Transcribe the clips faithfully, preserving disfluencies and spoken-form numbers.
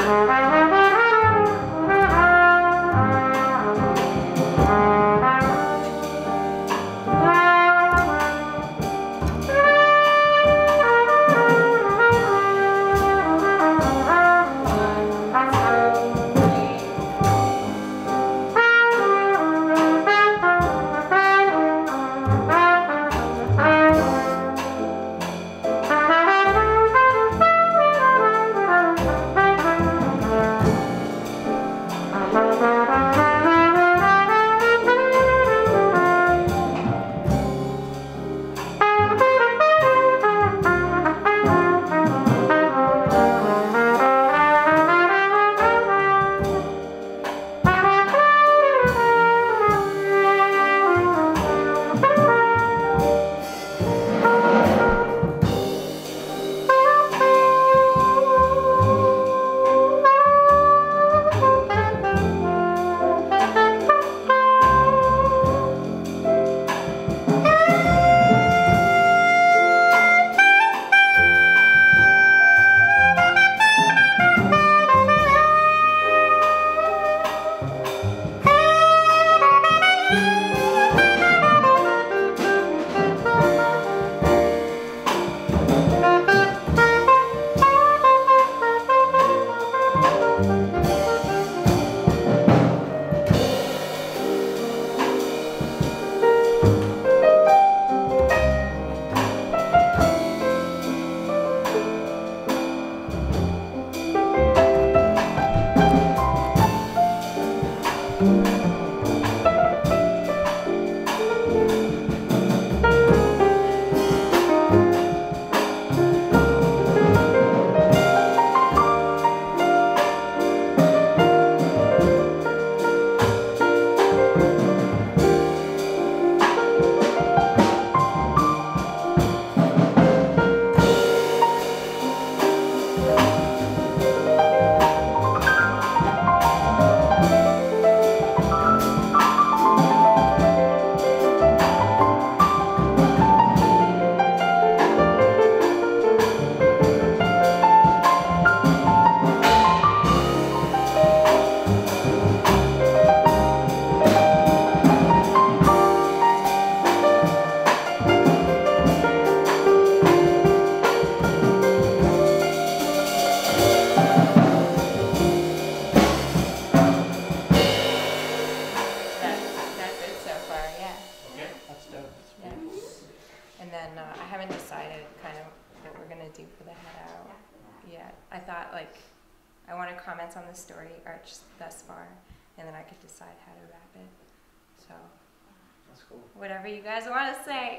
Comments on the story arch thus far, and then I could decide how to wrap it. So, that's cool. Whatever you guys want to say,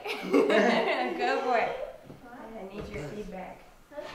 go for it. I need your feedback. That's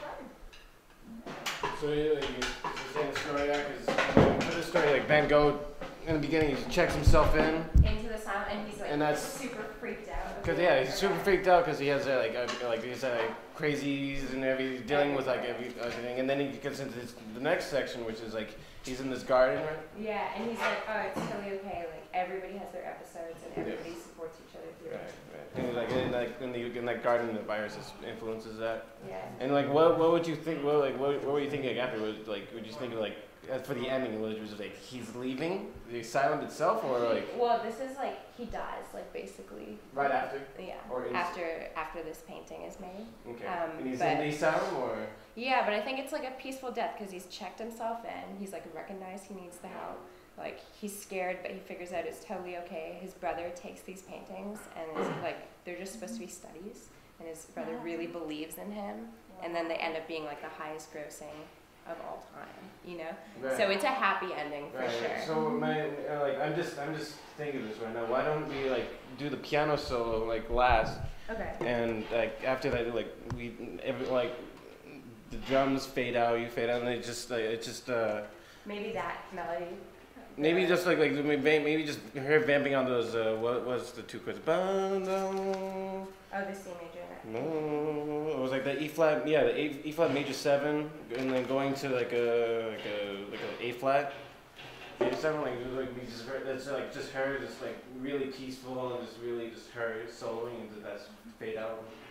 fun. So you like, you saying the story there because for this story, like Van Gogh in the beginning, he checks himself in into the sound, and he's like and that's, super freaked out. Cause yeah, he's super freaked out because he has uh, like uh, like he's uh, like crazies and every dealing with like every, everything, and then he gets into this, the next section, which is like he's in this garden, right? Yeah, and he's like, oh, it's totally okay. Like everybody has their episodes, and everybody yeah. supports each other through right, it. Right. And like in like in, the, in that garden, the virus influences that. Yeah. And like, what what would you think? What like what, what were you thinking like, afterwards? Like, would you think like as for the ending, was it just like he's leaving the asylum itself, or like? Well, this is like he dies, like basically. Right after. Yeah. Or after after this painting is made. Okay. Um, and he's but, in the asylum, or? Yeah, but I think it's like a peaceful death because he's checked himself in. He's like recognized he needs the help. Like he's scared, but he figures out it's totally okay. His brother takes these paintings, and it's like they're just supposed to be studies, and his brother really believes in him, and then they end up being like the highest grossing of all time, you know. Right. So it's a happy ending for right, sure. Right. So my uh, like I'm just I'm just thinking this right now. Why don't we like do the piano solo like last? Okay. And like after that, like we every, like the drums fade out, you fade out, and it just like it just uh. Maybe that melody. Maybe just like like maybe just her vamping on those uh, what was the two chords? Oh, the C major. No, it was like the E flat. Yeah, the A, E flat major seven, and then going to like a like a like a A flat. Major seven, like it was like we just heard, that's like just her, just like really peaceful and just really just her soloing, and that's fade out.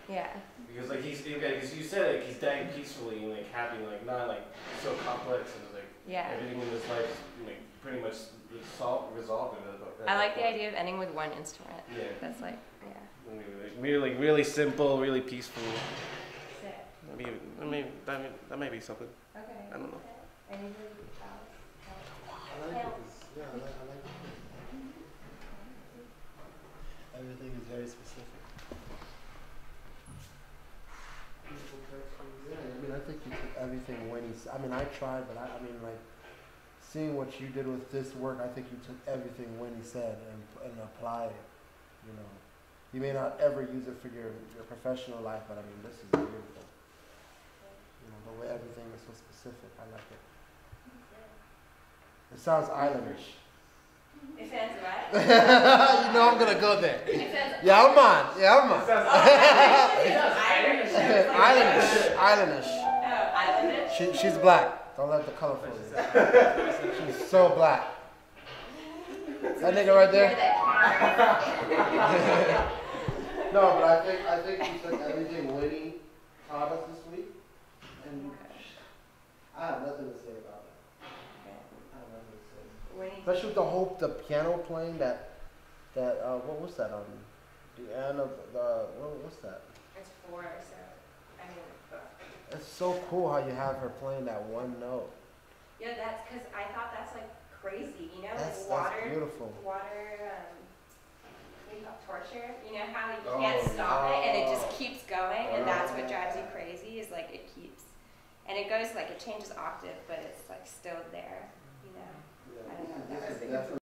Yeah. Because like he's, okay, because you said like he's dying peacefully and like happy, and, like not like so complex and like Yeah. everything in his life is like pretty much resolved. resolved at that- at I that like the point. idea of ending with one instrument. Yeah. That's like, yeah. Like, really, like, really simple, really peaceful. Sick. That may, that may, that may, that may be something. Okay. I don't know. Okay. I need to leave the house. I like it 'cause, yeah, I like, I like it. Everything is very specific. Yeah, I mean, I think you took everything when he's, I mean, I tried, but I, I mean, like, seeing what you did with this work, I think you took everything when he said and, and applied it, you know. You may not ever use it for your, your professional life, but I mean, this is beautiful. You know, the way everything is so specific, I like it. It sounds islandish. It sounds what? You know I'm gonna go there. It says Yeah, I'm on. Yeah, I'm on. Irish. Islandish. Islandish. Oh, Islandish? She, she's black. Don't let the color fool you. She's so black. That nigga right there? No, but I think I think you took everything Winnie taught us this week, and I have nothing to say about it. I have nothing to say. Winnie. Especially with the whole the piano playing that that uh what was that on the end of the what, what's that? It's four, so I mean. It's so cool how you have her playing that one note. Yeah, that's because I thought that's like crazy, you know, That's like that's water, beautiful. water, um, what do you call it, torture. You know how you Oh, can't stop it and it no. just keeps going, and that's what drives you crazy. Is like it keeps, and it goes like it changes octave, but it's like still there, you know. I don't know. That was This is definitely